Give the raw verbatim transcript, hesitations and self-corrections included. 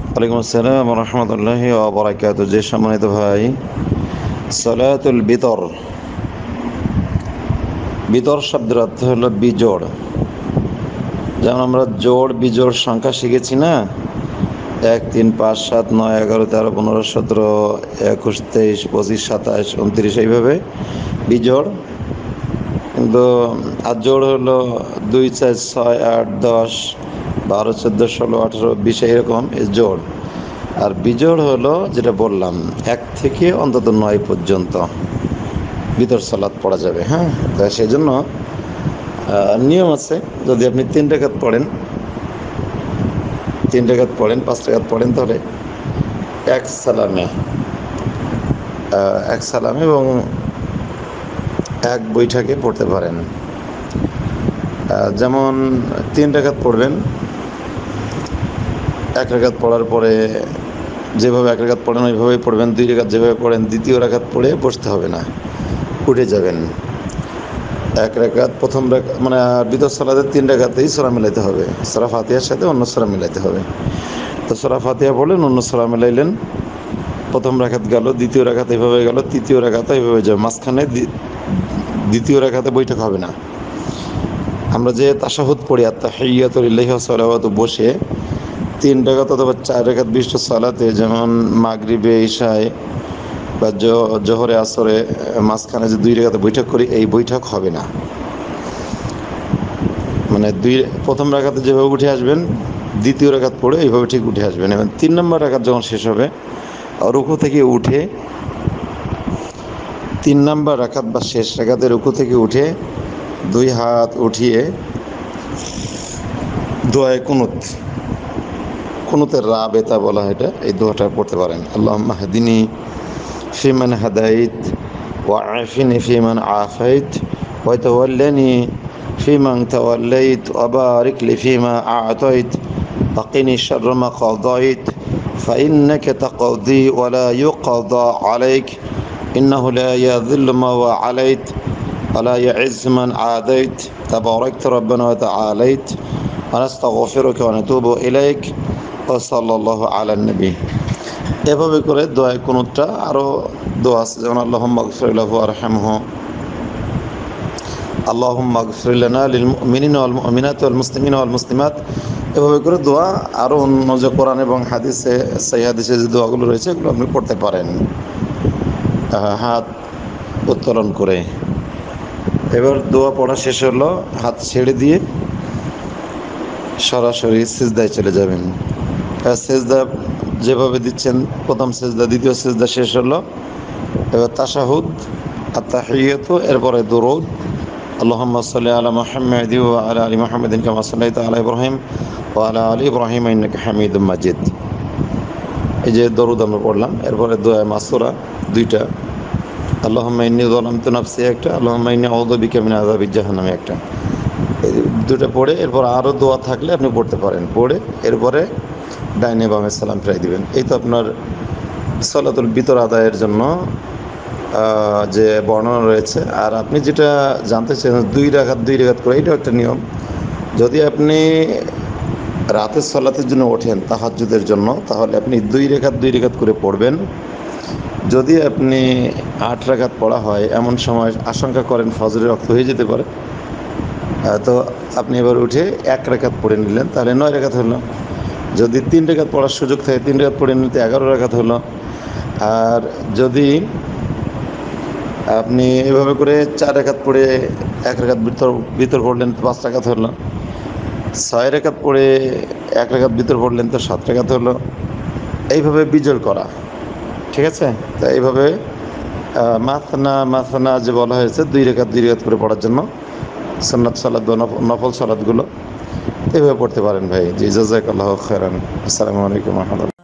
ওয়ালাইকুম আসসালাম ওয়া রাহমাতুল্লাহি ওয়া বারাকাতুহু। যে সম্মানিত ভাই, সালাতুল বিতর, বিতর শব্দের অর্থ হলো বিজোড়। যেমন আমরা জোড় বিজোড় সংখ্যা শিখেছি না, এক তিন পাঁচ সাত নয় এগারো তেরো পনেরো সতেরো একুশ তেইশ পঁচিশ সাতাশ উনত্রিশ, এইভাবে বিজোড়। কিন্তু আর জোড় হলো দুই চার ছয় আট দশ বারো চোদ্দো ষোলো আঠেরো বিশ, এইরকম এই জোড়। আর বিজোড় হলো যেটা বললাম, এক থেকে অন্তত নয় পর্যন্ত বিতর সালাত পড়া যাবে। হ্যাঁ, তা সেই জন্য নিয়ম আছে। যদি আপনি তিন রাকাত পড়েন তিন রাকাত পড়েন পাঁচ রাকাত পড়েন তাহলে এক সালামে এক সালামে এবং এক বৈঠকে পড়তে পারেন। যেমন তিন রাকাত পড়বেন, এক রাকাত পড়ার পরে যেভাবে এক রাকাত পড়েন ওইভাবেই পড়বেন। দুই রাকাত যেভাবে পড়েন দ্বিতীয় রাকাত পড়ে বসতে হবে না, উঠে যাবেন। এক রাকাত প্রথম রাকাত মানে বিতর সালাতের তিন রাকাতেই সূরা মিলাইতে হবে। সূরা ফাতিহার সাথে অন্য সূরা মিলাইতে হবে। তো সূরা ফাতিহা পড়লেন, অন্য সূরা মিলাইলেন। প্রথম রাকাত গেল, দ্বিতীয় রাকাত এইভাবে গেল, তৃতীয় রাকাত এইভাবে যাবে। মাঝখানে দ্বিতীয় রাকাতে বৈঠক হবে না। আমরা যে তাশাহুদ পড়ি, আত-তাহিয়্যাতু লিল্লাহি ওয়া সালাওয়াতু, বসে তিন রাকাত অথবা চার রাকাত বিশিষ্ট সালাতে, যেমন মাগরিবে ইশায় বা জোহরে আসরে মাঝখানে যে দুই রাকাতে বৈঠক করি, এই বৈঠক হবে না। মানে দুই প্রথম রাকাতে যেভাবে উঠে আসবেন, দ্বিতীয় রাকাত পড়ে এইভাবে ঠিক উঠে আসবেন। এবং তিন নম্বর রাকাত যখন শেষ হবে, রুকু থেকে উঠে তিন নম্বর রাকাত বা শেষ রাকাতে রুকু থেকে উঠে দুই হাত উঠিয়ে দোয়ায়ে কুনুত, কুনুতের রাবেতা বলা হয় এটা, এই দোয়াটা পড়তে পারেন। আল্লাহুম্মা হদিনি ফিমান হাদাইত ওয়া আফিনি ফিমান আফাইত ওয়া তাওয়াল্লানি ফিমান তাওয়াল্লাইত ওয়া বারিক লি ফিমা আ'তাইত ওয়া কিনি শাররা মা কাদাইত ফাইন্নাকা তাকদি ওয়া লা ইউকদা আলাইক ইন্নাহু লা ইয়াযিল্লু মান ওয়ালাইত ওয়া লা ইয়া'ইজ্জু মান আদাইত তাবারাকতা রাব্বানা ওয়া তাআলাইত ওয়া নাস্তাগফিরুকা ওয়া নাতুবু ইলাইক ওয়া সাল্লাল্লাহু আলান নবী। এভাবে করে দোয়া কুনুতটা আরও দোয়া আছে, যেমন আল্লাহুম্মা গফির লাহু ওয়ারহামহু, আল্লাহুম্মা গফির লানা লিল মুমিনিনা ওয়াল মুমিনাতি ওয়াল মুসলিমিনা ওয়াল মুসলিমাত। এভাবে করে দোয়া আরও অন্য যে কোরআন এবং হাদিসে, সেই হাদিসে যে দোয়াগুলো রয়েছে এগুলো আপনি পড়তে পারেন হাত উত্তোলন করে। এবার দোয়া পড়া শেষ হলো, হাত ছেড়ে দিয়ে সরাসরি সিজদায় চলে যাবেন। সিজদা যেভাবে দিচ্ছেন, প্রথম সিজদা দ্বিতীয় সিজদা শেষ হলো, এবার তাশাহুদ আত-তাহিয়্যাতু, এরপরে দুরূদ আল্লাহুম্মা সাল্লি আলা মুহাম্মাদি ওয়া আলা আলি মুহাম্মাদিন কামা সাল্লাইতা আলা ইব্রাহিম ওয়া আলা আলি ইব্রাহিম ইন্নাকা হামিদুম মাজিদ। এই যে দরুদ আমরা পড়লাম। এরপরে দোয়া মাসুরা দুইটা, আল্লাহুম্মা ইন্নী যালামতু নাফসি একটা, আল্লাহুম্মা ইন্নী আউযু বিকা মিন আযাবি জাহান্নাম একটা। এই দুটো পড়ে এরপর আরও দোয়া থাকলে আপনি পড়তে পারেন। পড়ে এরপরে ডাইনে বামে সালাম ফিরাই দিবেন। এই তো আপনার সালাতুল বিতর আদায়ের জন্য যে বর্ণনা রয়েছে। আর আপনি যেটা জানতে চান দুই রাকাত দুই রাকাত করে, এটাও একটা নিয়ম। যদি আপনি রাতের সালাতের জন্য ওঠেন তাহাজ্জুদের জন্য, তাহলে আপনি দুই রাকাত দুই রাকাত করে পড়বেন। যদি আপনি আট রাকাত পড়া হয়, এমন সময় আশঙ্কা করেন ফজরের ওয়াক্ত হয়ে যেতে পারে, তো আপনি এবার উঠে এক রাকাত পড়ে নিলেন, তাহলে নয় রাকাত হলো। যদি তিন রাকাত পড়ার সুযোগ থাকে, তিন রাকাত পড়ে নিতে এগারো রাকাত হলো। আর যদি আপনি এভাবে করে চার রাকাত পড়ে এক রাকাত ভিতর ভিতর পড়লেন তো পাঁচ রাকাত হলো। ছয় রাকাত পড়ে এক রাকাত ভিতর পড়লেন তো সাত রাকাত হলো। এইভাবে বিজোড় করা, ঠিক আছে? তো এইভাবে মাসনা মাসনা যে বলা হয়েছে, দুই রাকাত দুই রাকাত করে পড়ার জন্য সুন্নাত সালাত বা নফল সালাতগুলো এভাবে পড়তে পারেন ভাই। জি, জাযাকাল্লাহু খাইরান। আসসালামু আলাইকুম ওয়া রাহমাতুল্লাহ।